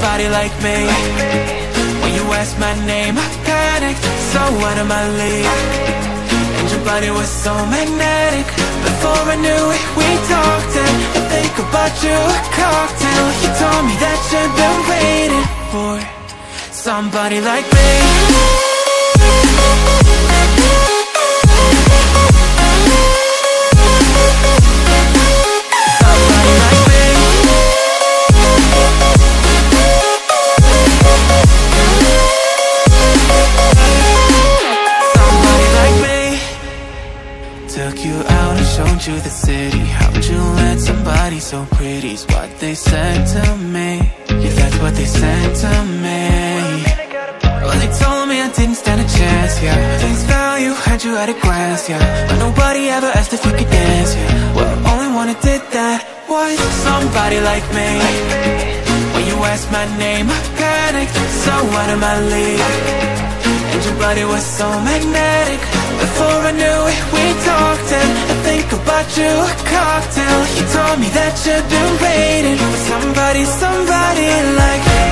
somebody like me. When you asked my name, I panicked, so out of my league. And your body was so magnetic. Before I knew it, we talked and I think about you a cocktail. You told me that you've been waiting for somebody like me. Took you out and showed you the city. How'd you let somebody so pretty's what they said to me? Yeah, that's what they said to me. Well, they told me I didn't stand a chance, yeah. Face value, had you at a glance, yeah. But nobody ever asked if you could dance, yeah. Well, only one who did that was somebody like me. When you asked my name, I panicked, so out of my league. And your body was so magnetic. Before I knew it, we talked and I think about you a cocktail. You told me that you've been waiting for somebody, somebody like me.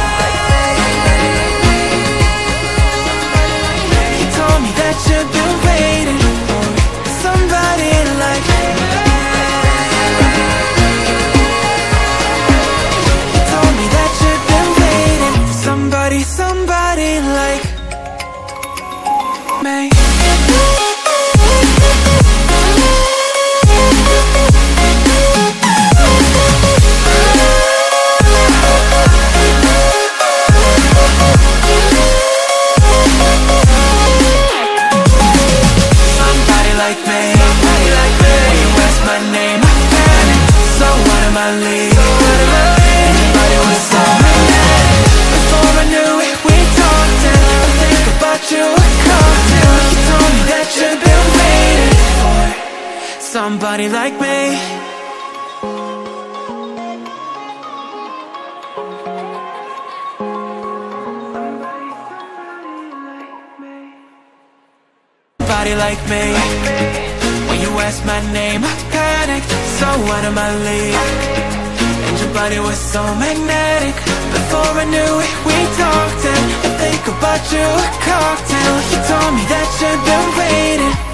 You told me that you've been waiting for somebody like me. You told me that you've been waiting for somebody, somebody like me. Somebody like me. Somebody like me. When you asked my name, I panicked, so out of my league. And your body was so magnetic. Before I knew it, we talked and I think about you a cocktail. You told me that you've been waiting